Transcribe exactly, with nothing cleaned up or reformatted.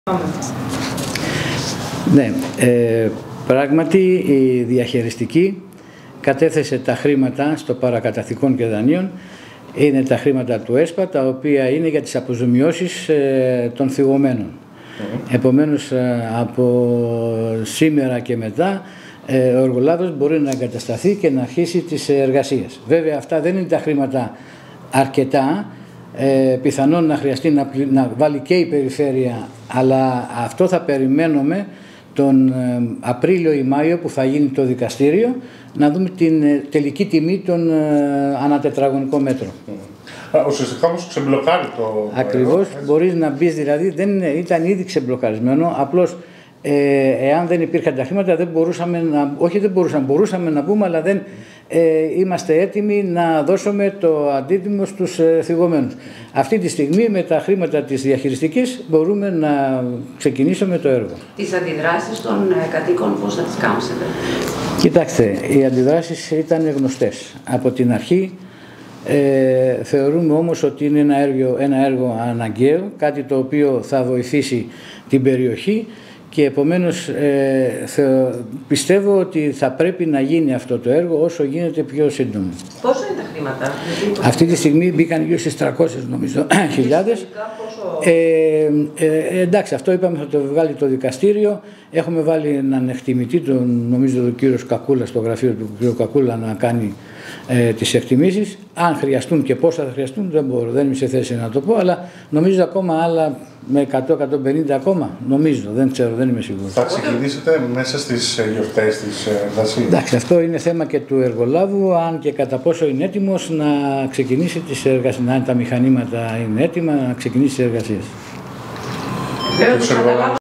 Ναι, ε, πράγματι η διαχειριστική κατέθεσε τα χρήματα στο παρακαταθήκον και δανείων. Είναι τα χρήματα του ΕΣΠΑ, τα οποία είναι για τις αποζημιώσεις ε, των θυγωμένων. Mm-hmm. Επομένως, ε, από σήμερα και μετά, ε, ο εργολάβος μπορεί να εγκατασταθεί και να αρχίσει τις εργασίες. Βέβαια, αυτά δεν είναι τα χρήματα αρκετά. Ε, πιθανόν να χρειαστεί να, να βάλει και η περιφέρεια, αλλά αυτό θα περιμένουμε τον ε, Απρίλιο ή Μάιο που θα γίνει το δικαστήριο, να δούμε την ε, τελική τιμή των ε, ανατετραγωνικό μέτρο. Mm. Ουσιαστικά όμως ξεμπλοκάρει το... Ακριβώς, το μπορείς να μπεις, δηλαδή δεν ήταν ήδη ξεμπλοκαρισμένο, απλώς ε, εάν δεν υπήρχαν τα χρήματα δεν μπορούσαμε να, όχι δεν μπορούσαμε, μπορούσαμε να πούμε, αλλά δεν ε, είμαστε έτοιμοι να δώσουμε το αντίτιμο στους ε, θυγωμένους. Αυτή τη στιγμή με τα χρήματα της διαχειριστικής μπορούμε να ξεκινήσουμε το έργο. Τις αντιδράσεις των ε, κατοίκων πώς θα τις κάμψετε? Κοιτάξτε, οι αντιδράσεις ήταν γνωστές από την αρχή. Ε, θεωρούμε όμως ότι είναι ένα έργο, ένα έργο αναγκαίο, κάτι το οποίο θα βοηθήσει την περιοχή και επομένως ε, θε, πιστεύω ότι θα πρέπει να γίνει αυτό το έργο όσο γίνεται πιο σύντομα. Πόσο είναι τα χρήματα? Αυτή τη στιγμή μπήκαν γύρω στις τριακόσιες νομίζω χιλιάδες. Ε, ε, εντάξει, αυτό είπαμε θα το βγάλει το δικαστήριο. Έχουμε βάλει έναν εκτιμητή, τον, νομίζω τον κύριο Κακούλα, στο γραφείο του κύριο Κακούλα να κάνει ε, τις εκτιμήσεις. Αν χρειαστούν και πόσα θα χρειαστούν δεν μπορώ, δεν είμαι σε θέση να το πω, αλλά νομίζω ακόμα άλλα με εκατό με εκατόν πενήντα ακόμα, νομίζω, δεν ξέρω, δεν είμαι σίγουρος. Θα ξεκινήσετε μέσα στις γιορτές της εργασίας? Εντάξει, αυτό είναι θέμα και του εργολάβου, αν και κατά πόσο είναι έτοιμος να ξεκινήσει τις εργασίες, αν τα μηχανήματα είναι έτοιμα να ξεκινήσει τις εργασίες.